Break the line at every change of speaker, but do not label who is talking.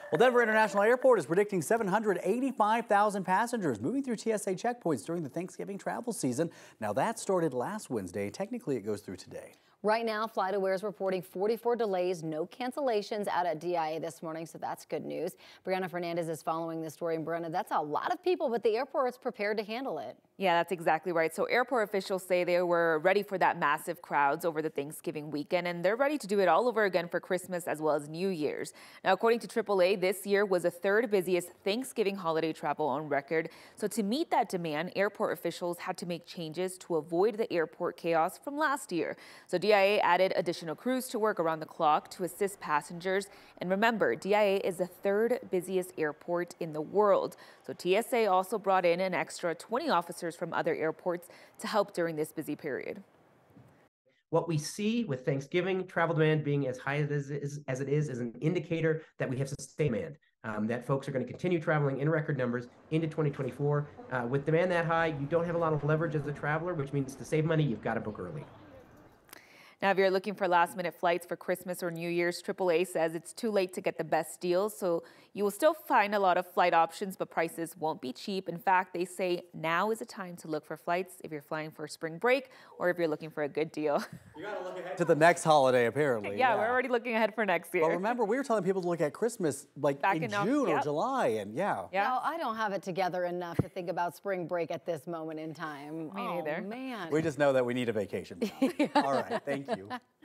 Well, Denver International Airport is predicting 785,000 passengers moving through TSA checkpoints during the Thanksgiving travel season. Now, that started last Wednesday. Technically, it goes through today.
Right now, FlightAware is reporting 44 delays, no cancellations out at DIA this morning, so that's good news. Brianna Fernandez is following this story. And Brianna, that's a lot of people, but the airport is prepared to handle it.
Yeah, that's exactly right. So airport officials say they were ready for that massive crowds over the Thanksgiving weekend, and they're ready to do it all over again for Christmas as well as New Year's. Now, according to AAA, this year was the third busiest Thanksgiving holiday travel on record. So to meet that demand, airport officials had to make changes to avoid the airport chaos from last year. So DIA added additional crews to work around the clock to assist passengers. And remember, DIA is the third busiest airport in the world. So TSA also brought in an extra 20 officers from other airports to help during this busy period.
What we see with Thanksgiving travel demand being as high as it is an indicator that we have sustained demand, that folks are going to continue traveling in record numbers into 2024. With demand that high, you don't have a lot of leverage as a traveler, which means to save money, you've got to book early.
Now, if you're looking for last-minute flights for Christmas or New Year's, AAA says it's too late to get the best deals, so you will still find a lot of flight options, but prices won't be cheap. In fact, they say now is a time to look for flights if you're flying for spring break or if you're looking for a good deal.
You got to look ahead to the next holiday, apparently.
Yeah, we're already looking ahead for next year.
But remember, we were telling people to look at Christmas like back in June or July, and
No, I don't have it together enough to think about spring break at this moment in time.
Me neither.
Man.
We just know that we need a vacation. All right, thank you.